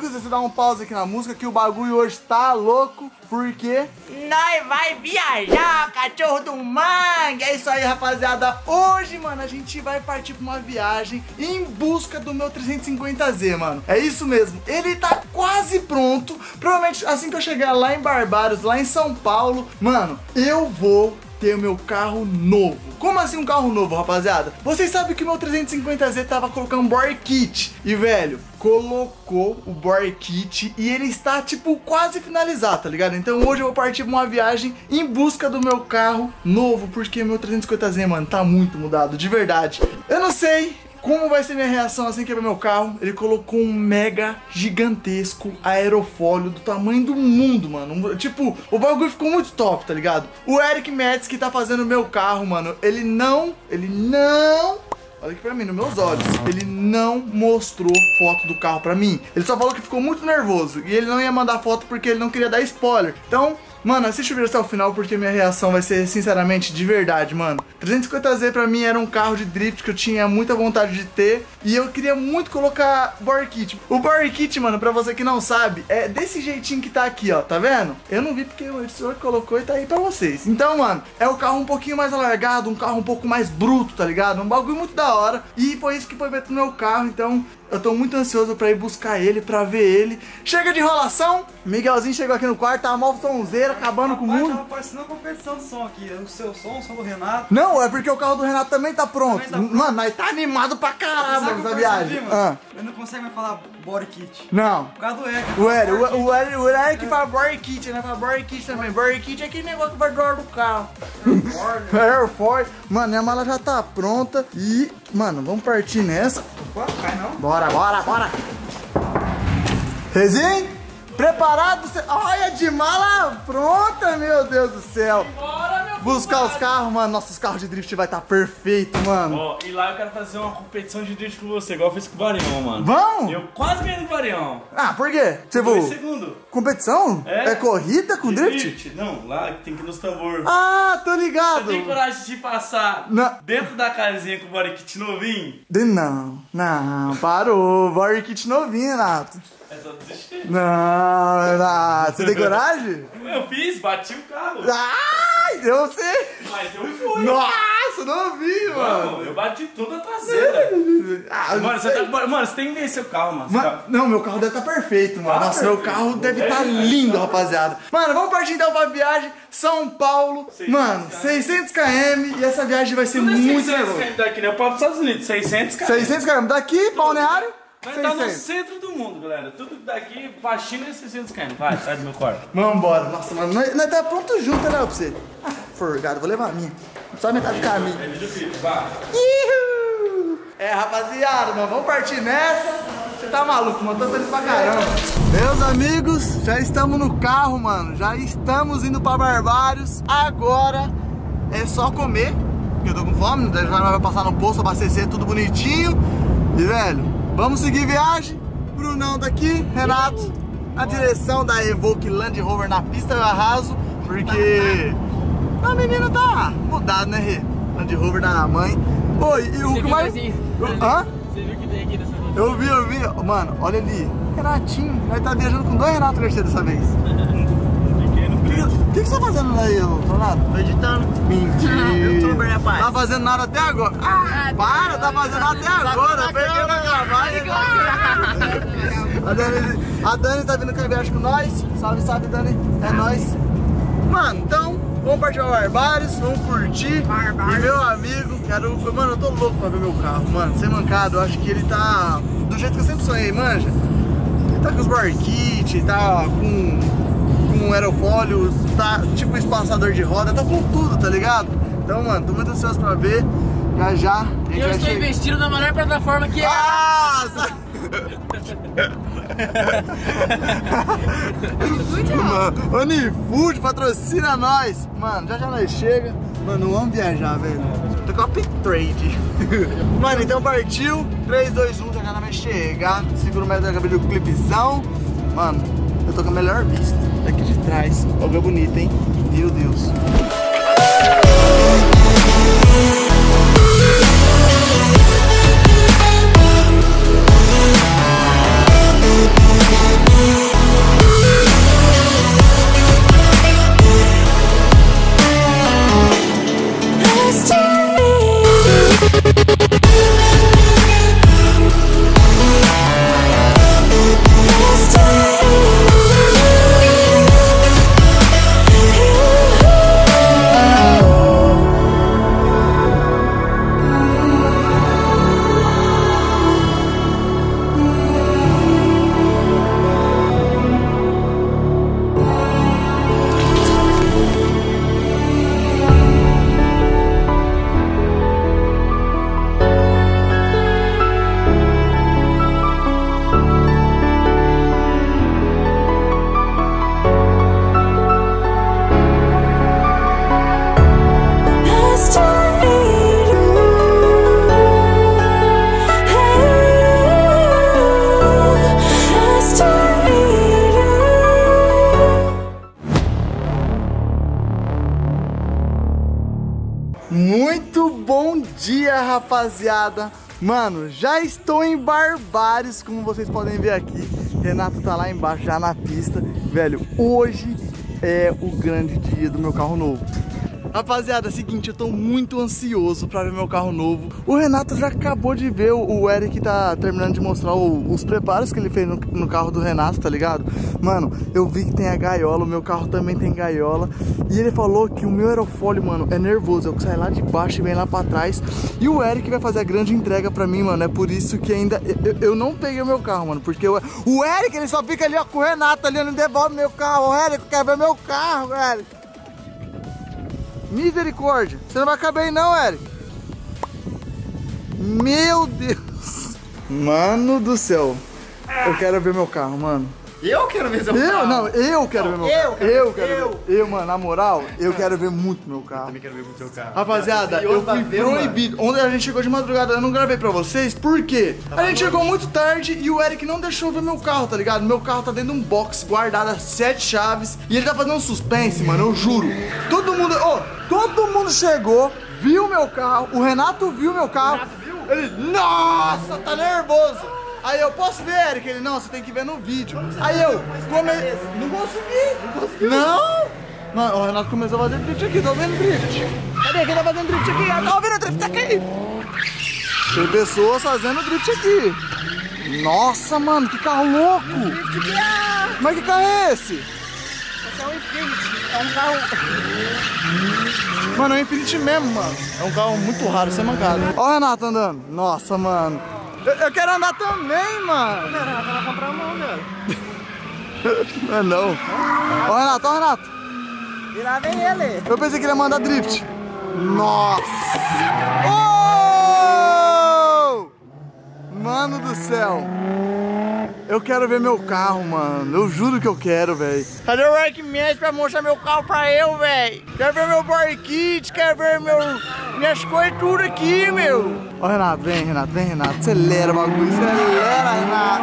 amigos, você dá um pause aqui na música que o bagulho hoje tá louco, porque nós vai viajar, cachorro do mangue. É isso aí, rapaziada. Hoje, mano, a gente vai partir pra uma viagem em busca do meu 350Z, mano. É isso mesmo, ele tá quase pronto. Provavelmente assim que eu chegar lá em Barbados, lá em São Paulo, mano, eu vou ter o meu carro novo. Como assim um carro novo, rapaziada? Vocês sabem que o meu 350Z tava colocando um bore kit. E, velho, colocou o bore kit e ele está, tipo, quase finalizado, tá ligado? Então hoje eu vou partir pra uma viagem em busca do meu carro novo, porque meu 350Z, mano, tá muito mudado, de verdade. Eu não sei como vai ser minha reação assim que ver meu carro. Ele colocou um mega gigantesco aerofólio do tamanho do mundo, mano. Tipo, o bagulho ficou muito top, tá ligado? O Eric Metz, que tá fazendo o meu carro, mano, ele não... Olha aqui pra mim, nos meus olhos. Ele não mostrou foto do carro pra mim. Ele só falou que ficou muito nervoso e ele não ia mandar foto porque ele não queria dar spoiler. Então, mano, assiste o vídeo até o final porque minha reação vai ser, sinceramente, de verdade, mano. 350Z pra mim era um carro de drift que eu tinha muita vontade de ter e eu queria muito colocar bore kit. O bore kit, mano, pra você que não sabe, é desse jeitinho que tá aqui, ó, tá vendo? Eu não vi porque o editor colocou e tá aí pra vocês. Então, mano, é o carro um pouquinho mais alargado, um carro um pouco mais bruto, tá ligado? Um bagulho muito da hora e foi isso que foi feito no meu carro, então... eu tô muito ansioso pra ir buscar ele, pra ver ele. Chega de enrolação. Miguelzinho chegou aqui no quarto, tá mó sonzeira, acabando com o mundo. Tava parecendo uma competição de som aqui. O seu som, o som do Renato. Não, é porque o carro do Renato também tá pronto. Mano, nós tá animado pra caramba essa viagem. Ele não consegue mais falar body kit. Não. Por causa do Eric. O Eric fala body kit, né? Fala body kit também. Body kit é aquele negócio que vai do ar do carro. Airford. Mano, minha mala já tá pronta. E, mano, vamos partir nessa. Cai não? Bora. Rezinho, preparado? Olha, de mala pronta, meu Deus do céu. Bora, meu buscar os carros, mano. Nossos carros de drift vai estar perfeito, mano. Ó, e lá eu quero fazer uma competição de drift com você, igual eu fiz com o Barião, mano. Vamos? Eu quase ganhei do Barião. Ah, por quê? Você Foi voou? segundo. Competição? É corrida com drift? Não, lá tem que ir nos tambor. Ah, tô Você ligado. tem coragem de passar Não. dentro da casinha com o body kit novinho? Não, parou. Body kit novinho, Renato. É só desistir. Não, Renato. Você tem coragem? Eu fiz, bati o carro. Ai, eu sei. Mas eu fui. Nossa, novinho, mano. Mano, eu bati toda a traseira. Ah, Mano, você tem que ver seu carro, mano. Não, meu carro deve estar perfeito, mano. Nossa, meu carro deve estar lindo, rapaziada. Mano, vamos partir então pra viagem São Paulo. 600 Mano, 600 km e essa viagem vai ser muito legal. 600 km daqui, né? Eu para os Estados Unidos, 600 km. 600 km daqui, Balneário. Vai estar no centro do mundo, galera. Tudo daqui, pra China é 600 km. Vai, sai do meu quarto. Vambora. Nossa, mano, nós tá pronto junto, né, pra você? Ah, forgado, vou levar a minha. Só metade do caminho. É vídeo clipe, vai. É, rapaziada, mano, vamos partir nessa. Você tá maluco, mano, tô feliz pra caramba. Meus amigos, já estamos no carro, mano. Já estamos indo pra Barbados. Agora é só comer, porque eu tô com fome. Já nós vamos passar no posto, abastecer tudo bonitinho. E, velho, vamos seguir viagem. Brunão daqui, Renato, na direção da Evoque Land Rover na pista eu arraso, porque a menina tá mudada, né, Rê? Land Rover da mãe. Oi, e o que mais... Hã? Você viu que tem aqui nessa noite? Eu vi. Mano, olha ali. Renatinho, nós tá viajando com 2 Renato Garcia dessa vez. O que você tá fazendo aí, Renato? Tô editando. Mentira. Youtuber, rapaz. Tá fazendo nada até agora. Ah, para, tá fazendo nada até agora. Eu peguei na gravagem. A Dani tá vindo com a viagem com nós. Salve, Dani. É nóis. Mano, então, vamos partir pra Barbados, vamos curtir. E meu amigo, mano, eu tô louco pra ver meu carro, mano. Sem mancado, eu acho que ele tá do jeito que eu sempre sonhei, manja. Ele tá com os bar kit, tá com um aerofólio, tá tipo espaçador de roda, tá com tudo, tá ligado? Então, mano, tô muito ansioso pra ver. Já. Eu estou investindo na melhor plataforma que é. Mano, Unifood patrocina nós. Mano, já nós chega. Mano, vamos viajar, velho. Tô com a P-Trade. Mano, então partiu. 3, 2, 1, já nós vai chegar. Segura o metro da cabelo do clipezão. Mano, eu tô com a melhor vista daqui de trás. Olha que bonito, hein? Meu Deus. bom dia, rapaziada. Mano, já estou em Barbares, como vocês podem ver aqui. Renato tá lá embaixo, já na pista. Velho, hoje é o grande dia do meu carro novo. Rapaziada, é o seguinte, eu tô muito ansioso pra ver meu carro novo. O Renato já acabou de ver, o Eric tá terminando de mostrar os preparos que ele fez no carro do Renato, tá ligado? Mano, eu vi que tem a gaiola, o meu carro também tem gaiola. E ele falou que o meu aerofólio, mano, é nervoso, é o que sai lá de baixo e vem lá pra trás. E o Eric vai fazer a grande entrega pra mim, mano. É por isso que ainda eu não peguei o meu carro, mano. Porque o Eric, ele só fica ali, ó, com o Renato ali, não devolve meu carro. O Eric quer ver meu carro, Eric. Misericórdia, você não vai caber aí não, Eric. Meu Deus. Mano do céu, eu quero ver meu carro, mano. Eu quero ver seu carro. Não, eu quero ver meu carro. Eu, mano, na moral, eu quero ver muito meu carro. Também quero ver muito seu carro. Rapaziada, eu fui proibido. Ontem a gente chegou de madrugada, eu não gravei pra vocês, por quê? A gente chegou muito tarde e o Eric não deixou ver meu carro, tá ligado? Meu carro tá dentro de um box guardado a 7 chaves e ele tá fazendo um suspense, mano, eu juro. Todo mundo chegou, viu meu carro, o Renato viu meu carro. Ele, nossa, tá nervoso. Aí eu, posso ver, Eric? Ele, não, você tem que ver no vídeo. Aí eu, não consegui. Não. Mano, o Renato começou a fazer drift aqui, tô vendo drift. Cadê? Quem tá fazendo drift aqui? Eu tô ouvindo drift aqui. Tem pessoas fazendo drift aqui. Nossa, mano, que carro louco. Mas que carro é esse? Esse é um Infiniti, é um carro... Mano, é um Infiniti mesmo, mano. É um carro muito raro, sem mancada. Ó o Renato andando. Nossa, mano. Eu quero andar também, mano. Renato, vai comprar a mão, velho. Não é não. Ó o Renato, ó o Renato. E lá vem ele. Eu pensei que ele ia mandar drift. Nossa. Oh! Mano do céu. Eu quero ver meu carro, mano. Eu juro que eu quero, velho. Cadê o Eric Messi pra mostrar meu carro pra eu, velho? Quero ver meu body kit, quero ver minhas coisas tudo aqui, meu. Ó, Renato, vem, Renato, vem, Renato. Acelera o bagulho, acelera, Renato.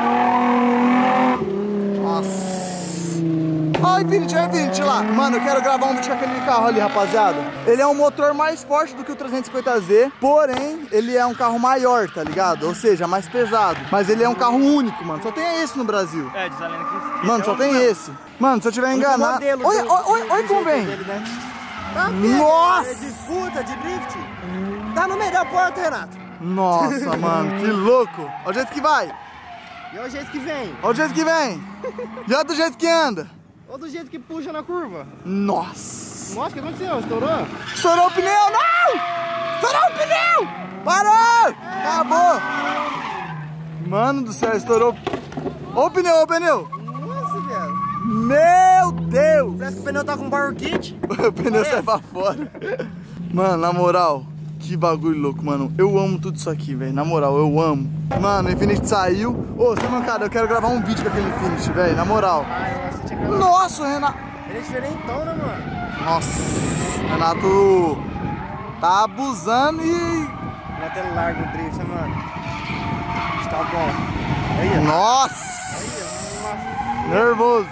Nossa. Ó, o Infiniti lá. Mano, eu quero gravar um vídeo com aquele carro ali, rapaziada. Ele é um motor mais forte do que o 350Z, porém, ele é um carro maior, tá ligado? Ou seja, mais pesado. Mas ele é um carro único, mano. Só tem esse no Brasil. É, diz a lenda que... Mano, só tem esse. Mano, se eu tiver enganado... Olha como vem. Nossa! É disputa de drift. Tá no meio da porta, Renato. Nossa, mano, que louco. Olha o jeito que vai. E olha o jeito que vem. Olha o jeito que vem. E olha do jeito que anda. Olha do jeito que puxa na curva. Nossa. Nossa, o que aconteceu? Estourou? Estourou o pneu, não! Estourou o pneu! Parou! Acabou! Mano do céu, estourou. Ô pneu, ô pneu! Nossa, velho. Meu Deus! Parece que o pneu tá com power kit. O pneu sai pra fora. Mano, na moral, que bagulho louco, mano. Eu amo tudo isso aqui, velho. Na moral, eu amo. Mano, o Infiniti saiu. Ô, sem mancada, eu quero gravar um vídeo com aquele Infiniti, velho. Na moral. Nossa, o Renato. Ele é diferentão, né, mano? Nossa, o Renato tá abusando e... Até larga o drift, né, mano? Tá bom. Aí, nossa! Aí, nervoso.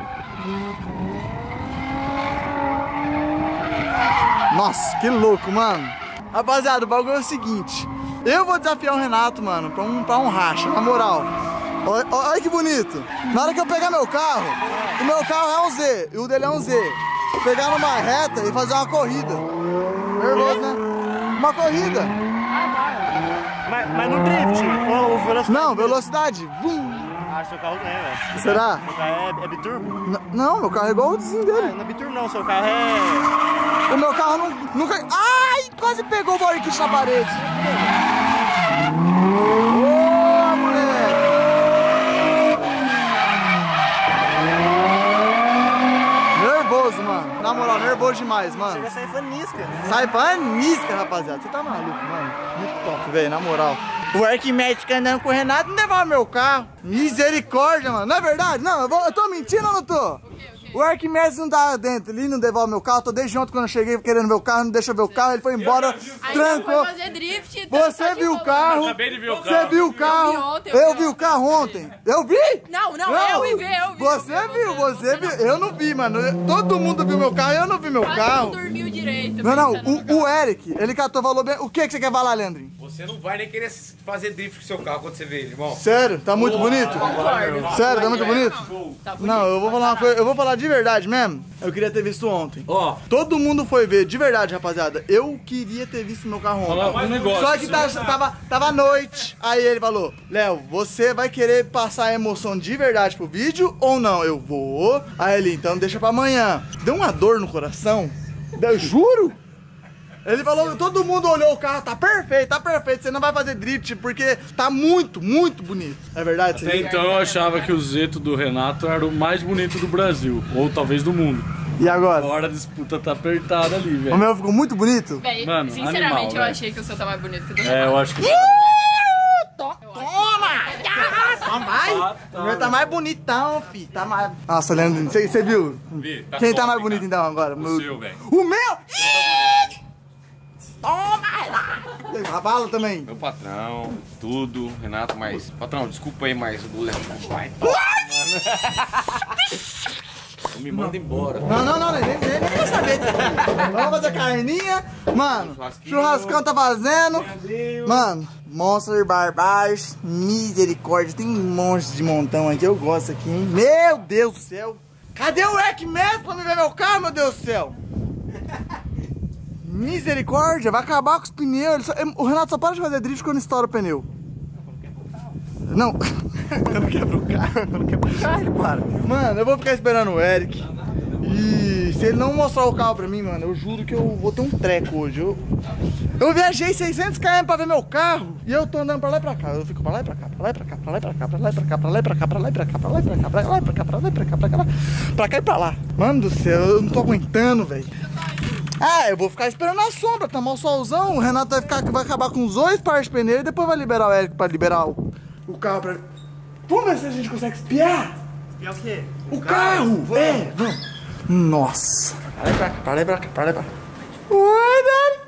Nossa, que louco, mano. Rapaziada, o bagulho é o seguinte. Eu vou desafiar o Renato, mano, pra um racha, na moral. Olha que bonito. Na hora que eu pegar meu carro, o meu carro é um Z e o dele é um Z. Pegar numa reta e fazer uma corrida. Nervoso, né? Uma corrida. Mas no drift? Ou velocidade? Não, velocidade. Vum. Ah, seu carro ganha, velho. Será? Seu carro é biturbo? Não, meu carro é igual o vizinho dele. Não é biturbo não, seu carro é... O meu carro nunca... Ai, quase pegou o body kit na parede. Boa, moleque. Nervoso, mano. Na moral, nervoso demais, mano. Chega a sair fanisca. Sai fanisca, rapaziada. Você tá maluco, mano. Muito top, velho, na moral. O Eric Messi andando com o Renato não levava meu carro. Misericórdia, mano. Não é verdade? Não, eu tô mentindo ou não tô? O Eric Messi não tava dentro, ele não devolve meu carro. Tô desde ontem quando eu cheguei querendo ver o carro, não deixa eu ver o carro, ele foi embora, trancou. Foi fazer drift, você viu o carro? Eu acabei de ver o carro. Você viu o carro? Eu vi o carro ontem. Eu vi? Não, eu vi. Você viu, você viu. Eu não vi, mano. Todo mundo viu meu carro, eu não vi meu Quase carro. não dormiu direito. Não, pensando o Eric, ele catou, falou bem. O que você quer falar, Leandrinho? Você não vai nem querer fazer drift com seu carro quando você vê ele, irmão. Sério? Tá muito bonito? Sério, tá muito bonito? Tá bonito. Não, eu vou falar uma coisa, eu vou falar de verdade mesmo. Eu queria ter visto ontem. Ó, Todo mundo foi ver, de verdade, rapaziada. Eu queria ter visto meu carro ontem. falar um negócio. Só que tava noite. Aí ele falou: Léo, você vai querer passar a emoção de verdade pro vídeo ou não? Eu vou. Aí ele, então deixa pra amanhã. Deu uma dor no coração. Eu juro. Ele falou, todo mundo olhou o carro, tá perfeito, você não vai fazer drift porque tá muito, muito bonito. É verdade? Até então eu achava que o Zeto do Renato era o mais bonito do Brasil, ou talvez do mundo. E agora? Agora a disputa tá apertada ali, O velho. meu ficou muito bonito? Véi, Mano, sinceramente, animal, eu velho. achei que o seu tá mais bonito que o do É, eu acho que... O meu tá mais bonitão, fi. Tá mais... Nossa, Leandro, você viu? Vi, tá Quem tá top, mais bonito cara. então agora? O seu, velho. O meu? Toma lá! A bala também. Meu patrão, tudo, Renato, mas... Patrão, desculpa aí, mas o Léo não vai. Não me manda embora. Não, nem quer saber disso. Vamos fazer carninha. Mano, churrascão tá fazendo. Mano, Monster Barbares, misericórdia. Tem um monte de montão aqui, eu gosto aqui, hein? Meu Deus do céu. Cadê o Eric mesmo pra me ver meu carro, meu Deus do céu? Misericórdia, vai acabar com os pneus. O Renato só para de fazer drift quando estoura o pneu. Não, eu não quebro o carro, ele para. Mano, eu vou ficar esperando o Eric. E se ele não mostrar o carro pra mim, mano, eu juro que eu vou ter um treco hoje. Eu viajei 600 km pra ver meu carro e eu tô andando pra lá e pra cá. Eu fico pra lá e pra cá, pra lá e pra cá, pra lá e pra cá, pra lá e pra cá, pra lá e pra cá, pra lá e pra cá, pra lá e pra cá, pra lá e pra cá, pra lá e pra cá, pra cá e pra lá. Mano do céu, eu não tô aguentando, velho. Ah, eu vou ficar esperando a sombra, tomar o solzão. O Renato vai acabar com os 2 pares de pneu e depois vai liberar o Eric pra liberar o carro pra... Vamos ver se a gente consegue espiar. Espiar o quê? O carro! É, vamos. Nossa. Pra lá e pra cá. Oi,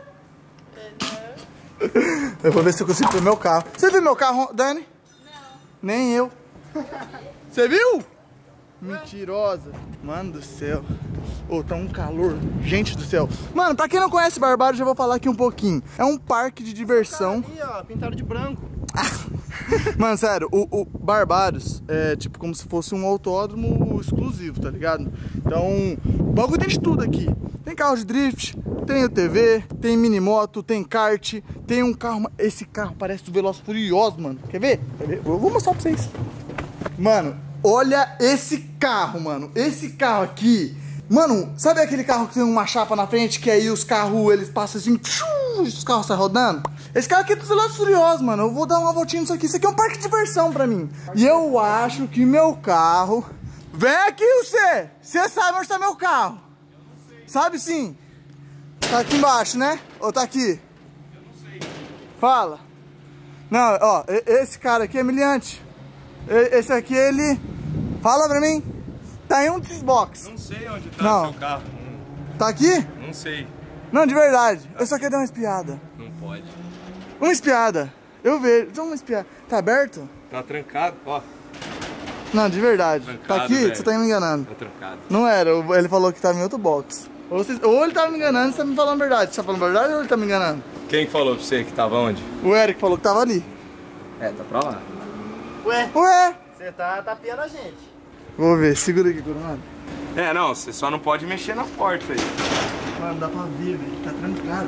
Dani. Eu vou ver se eu consigo ver meu carro. Você viu meu carro, Dani? Não. Nem eu. Você viu? Mentirosa. Mano do céu. Ô, tá um calor. Gente do céu. Mano, pra quem não conhece Barbados, eu vou falar aqui um pouquinho. É um parque de diversão. Ali, ó, pintaram de branco. Mano, sério, o Barbados é tipo como se fosse um autódromo exclusivo, tá ligado? Então, o bagulho tem de tudo aqui. Tem carro de drift, tem UTV, tem minimoto, tem kart, tem um carro... Esse carro parece do Velozes e Furiosos, mano. Quer ver? Eu vou mostrar pra vocês. Mano, olha esse carro, mano. Esse carro aqui... Mano, sabe aquele carro que tem uma chapa na frente, que aí os carros, eles passam assim, os carros saem rodando? Esse carro aqui é dos Velozes e Furiosos, mano. Eu vou dar uma voltinha nisso aqui. Isso aqui é um parque de diversão pra mim. E eu acho que meu carro... Vem aqui, você! Você sabe onde tá meu carro? Sabe sim. Tá aqui embaixo, né? Ou tá aqui? Eu não sei. Fala. Não, ó, esse cara aqui é humilhante. Esse aqui, ele... Fala pra mim. Tá em um desses box. Não sei onde tá Não. o seu carro. Tá aqui? Não sei. Não, de verdade. Eu só quero dar uma espiada. Não pode. Uma espiada. Eu vejo. Então uma espiada. Tá aberto? Tá trancado, ó. Não, de verdade. Trancado, Tá aqui? velho. Você tá me enganando. Tá trancado. Não era. Ele falou que tava em outro box. Ou ele tava me enganando, você tá me falando a verdade. Você tá falando a verdade ou ele tá me enganando? Quem falou pra você que tava onde? O Eric falou que tava ali. É, tá pra lá. Ué, Ué? você tá tapeando a gente. Vou ver. Segura aqui, Coronado. É, não, você só não pode mexer na porta aí. Mano, dá pra ver, velho. Tá trancado.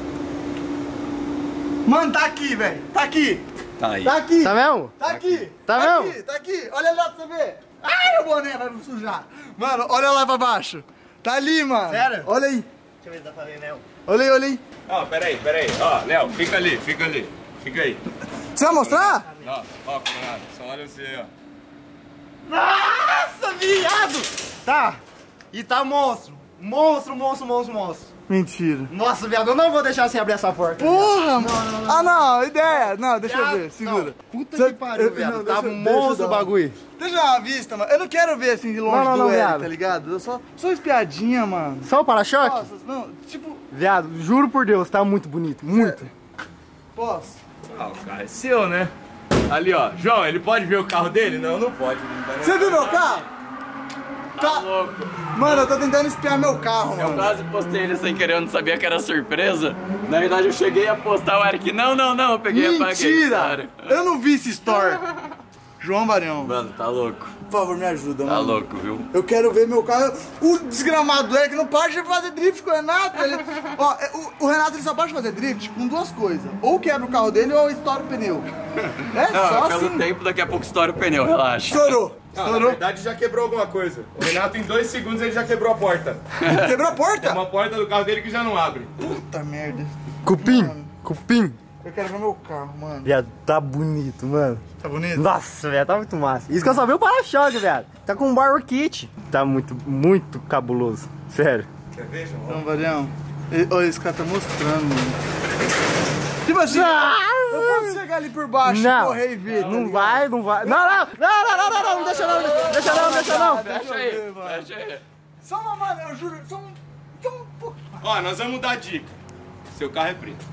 Mano, tá aqui, velho. Tá aqui. Tá aí. Tá aqui. Tá mesmo? Tá aqui. Tá Tá mesmo? aqui. Tá aqui. Olha lá pra você ver. Ai, o boné vai me sujar. Mano, olha lá pra baixo. Tá ali, mano. Sério? Olha aí. Deixa eu ver se dá pra ver, né? Olha aí, olha aí. Ó, peraí. Ó, Léo, fica ali. Fica aí. Você vai mostrar? Ó, Conrado, só olha você aí, ó. Nossa, viado! Tá. E tá monstro. Monstro. Mentira. Nossa, viado, eu não vou deixar você abrir essa porta. Porra, mano. Ah, não. Ideia. Não, deixa eu ver. Viado, Segura. não. Puta Você- que pariu, eu- viado. não, Tá deixa- monstro deixa eu o dar- bagulho. Deixa eu dar uma vista, mano. Eu não quero ver assim de longe Não, do Eric, viado. tá ligado? Eu só espiadinha, mano. Só o para-choque? Nossa, não, tipo, Viado, juro por Deus, tá muito bonito. Muito. posso? Ah, o carro é seu, né? Ali, ó. João, ele pode ver o carro dele? Não, não pode. Não vai Você viu meu carro? Tá louco. Mano, eu tô tentando espiar meu carro, Eu mano. quase postei ele sem querer, eu não sabia que era surpresa. Na verdade, eu cheguei a postar o Eric. Não, eu peguei e apaguei. Mentira! Sério. Eu não vi esse story. João Varião, Mano, tá louco. por favor, me ajuda, Tá mano. louco, viu? Eu quero ver meu carro. O desgramado do Eric não para de fazer drift com o Renato. Ó, o Renato ele só pode fazer drift com duas coisas. Ou quebra o carro dele ou estoura o pneu. É Não, só pelo assim. tempo, daqui a pouco estoura o pneu, relaxa. Estourou. Não, na Estourou. verdade já quebrou alguma coisa. O Renato em 2 segundos ele já quebrou a porta. Quebrou a Tem porta? uma porta do carro dele que já não abre. Puta merda. Cupim, cupim. Eu quero ver meu carro, mano. Viado, tá bonito, mano. Tá bonito? Nossa, velho, tá muito massa. Isso que eu só vi o para-choque, velho. Tá com um bar kit. Tá muito cabuloso. Sério. Quer ver, João? João Varião. Olha, esse cara tá mostrando, mano. Tipo assim, eu posso chegar ali por baixo e Não, correr e ver. tá não ligado? vai, não vai. Não, deixa não. Fecha aí, fecha aí. Só uma, mano, eu juro, só um pouco. Ó, nós vamos dar a dica. Seu carro é preto.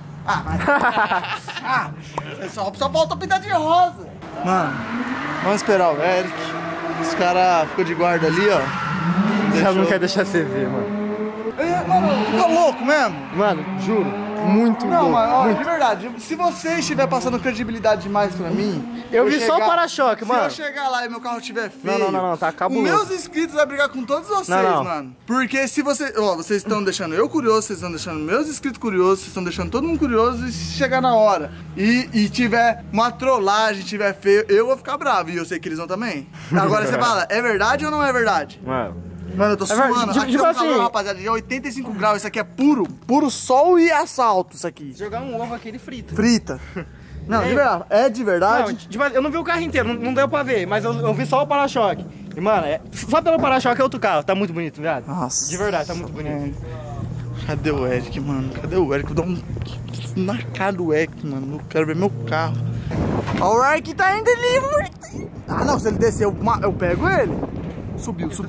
Só falta pintar de rosa. Mano, vamos esperar o Eric. Esse cara ficou de guarda ali, ó. Você não quer deixar você ver, mano. Mano, ficou louco mesmo? Mano, juro, muito Não, louco. mano, ó, muito. de verdade, se você estiver passando credibilidade demais pra mim... Eu vi só o para-choque, Se mano. eu chegar lá e meu carro estiver feio... Não, tá cabuloso. Os meus inscritos vão brigar com todos vocês, Não. mano. Porque se você... Ó, vocês estão deixando eu curioso, vocês estão deixando meus inscritos curiosos, vocês estão deixando todo mundo curioso, e se chegar na hora e tiver uma trollagem, tiver feio, eu vou ficar bravo, e eu sei que eles vão também. Agora você fala, é verdade ou não é verdade? Mano, eu tô verdade, suando. tipo Aqui é um assim- calor, rapaziada, de 85 graus. Isso aqui é puro sol e assalto, isso aqui. Jogar um ovo aqui, ele frita. Frita. Não, de verdade. É de verdade? Eu não vi o carro inteiro, não deu pra ver, mas eu vi só o para-choque. E, mano, só pelo para-choque é outro carro, tá muito bonito, viado. Nossa. De verdade, tá muito bonito. Cadê o Eric, mano? Cadê o Eric? Vou dar um na cara do Eric, mano. Eu quero ver meu carro. Ó, o Eric tá indo ali. Ah, não, se ele descer, eu pego ele. Subiu. Eu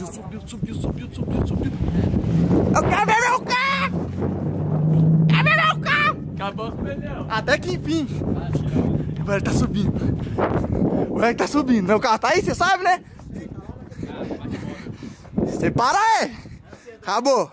quero ver meu carro! Quero ver meu carro! Acabou com o pneu. Até que enfim. O Eric tá subindo. O Eric tá subindo. Meu carro tá aí, você sabe, né? Você para aí. Acabou.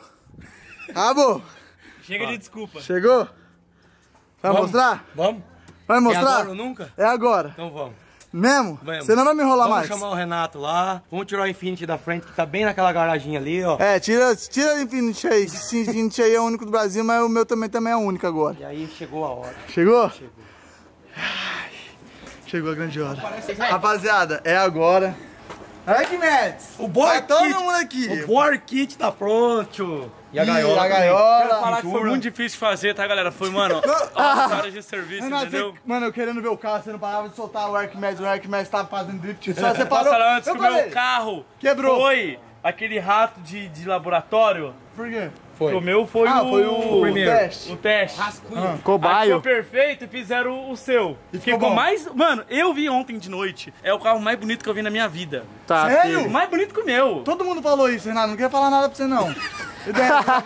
Chega de desculpa. Chegou? Vai mostrar? Vamos? Vai mostrar? É agora ou nunca? É agora. Então vamos. Mesmo? Vamos. Você não vai me enrolar Vamos mais. chamar o Renato lá. Vamos tirar o Infinity da frente, que tá bem naquela garaginha ali, ó. É, tira o Infinity aí. Esse Infinity aí é o único do Brasil, mas o meu também é único agora. E aí chegou a hora. Chegou? Ai, chegou a grande hora. Rapaziada, é agora. Eric Mads. O Boy Vai todo Kit. mundo aqui. O Boy Kit tá pronto. E a Ih, gaiola. a também. gaiola. Quero falar que foi muito difícil de fazer, tá, galera? Foi, mano, horas de serviço, Renato, entendeu? mano, eu querendo ver o carro, você não parava de soltar o Eric Mads tava fazendo drift. Só você Posso parou. falar antes Eu que o meu falei. carro Quebrou. foi aquele rato de laboratório? Por quê? O meu foi Foi o primeiro. teste. o teste. Aí Cobaio. ficou perfeito e fizeram o seu. E Ficou ficou bom. mais... Mano, eu vi ontem de noite. É o carro mais bonito que eu vi na minha vida. Tá, Sério? Mais bonito que o meu. Todo mundo falou isso, Renato. Não queria falar nada pra você, não. Eu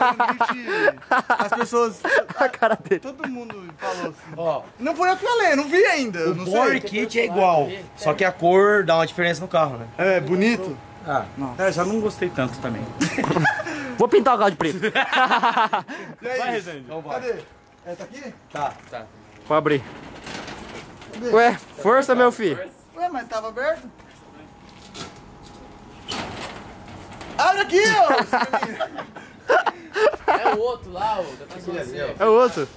as pessoas... a cara dele. Todo mundo falou assim. Ó, Não foi eu que falei, eu não vi ainda. Eu o não Boy sei. Kit é igual. Só que a cor dá uma diferença no carro, né? É, bonito. É, já não gostei tanto também. Vou pintar o carro de preto. E aí? Vai, Rezende. Cadê? É, tá aqui? Tá. Vou abrir. Ué, força, meu filho. Ué, mas tava aberto. Abre aqui, ó. É o outro lá, o da pessoa assim. É o outro.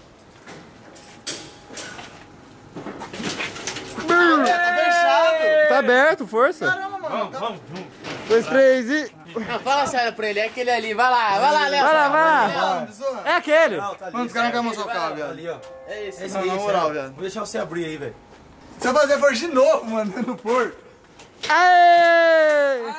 Tá fechado. Tá aberto, força. Caramba, mano. Vamos. 2, 3 e... Não, fala sério pra ele, é aquele ali. Vai lá, Léo. Vai lá. Mano, É aquele. Não, tá ali. os caras não querem mostrar o carro, viado. Ali, ó. É esse. Esse Não, aí, na esse moral, aí. viado. Vou deixar você abrir aí, velho. Se eu fazer força de novo, mano, no porto. Aê!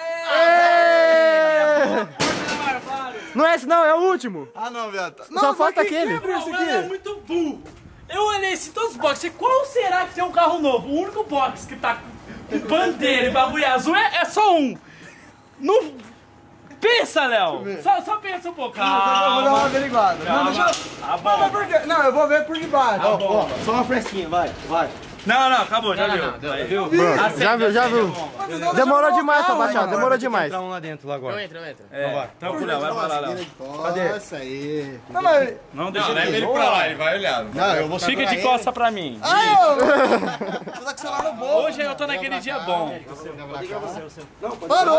Aê! Não é esse não, é o último. Ah, não, viado. Só falta quem aquele. abriu isso Não, é aqui? muito burro. Eu olhei assim, todos os boxes. Qual será que tem um carro novo? O único box que tá com bandeira e bagulho azul é só um. Não... Pensa, Léo. Só pensa um pouco. Eu vou dar uma averiguada. Não, deixa eu... A Não, mas por quê? Não, eu vou ver por debaixo. Ó, só uma fresquinha, vai. Não, acabou, já viu. Já viu. Demorou demais pra baixar, demorou demais. Entrar um lá dentro lá agora. Eu entro. Então pro Léo, vai pra lá, Léo. Cadê? Isso aí. Não deixa Leva ele pra lá, ele vai olhar. Não, eu vou Fica de costa pra mim. Você tá com o celular no bolso. Hoje eu tô naquele dia bom. Parou!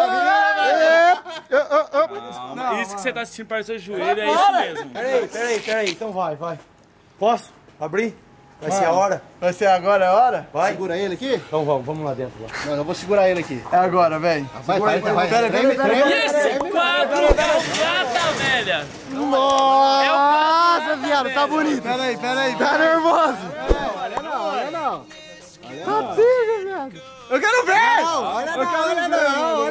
Isso que você tá assistindo para o seu joelho, é isso mesmo. Peraí. Então vai. Posso abrir? Vai ser a hora? Vai ser agora a hora? Vai. Segura ele aqui? Então vamos lá dentro. Lá. Não, eu vou segurar ele aqui. É agora, velho. Vai. E esse quadro é o Gata Velha. Nossa, viado, tá bonito. Peraí. Tá nervoso. Olha não. Tá pega, viado. Eu quero ver! Olha não.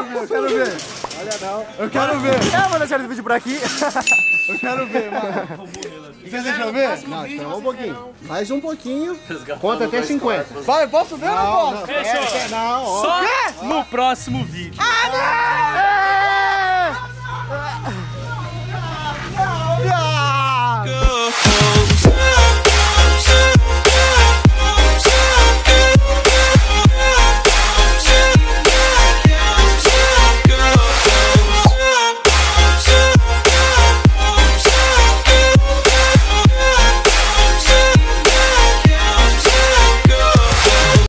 Eu quero ver! Eu vou deixar esse vídeo por aqui. Eu quero ver, mano. Você deixa eu ver? Não, espera um pouquinho. Mais um pouquinho. Conta até 50. Vai, posso ver ou não posso? Fechou. Não, ó. Só no próximo vídeo. Ah, não!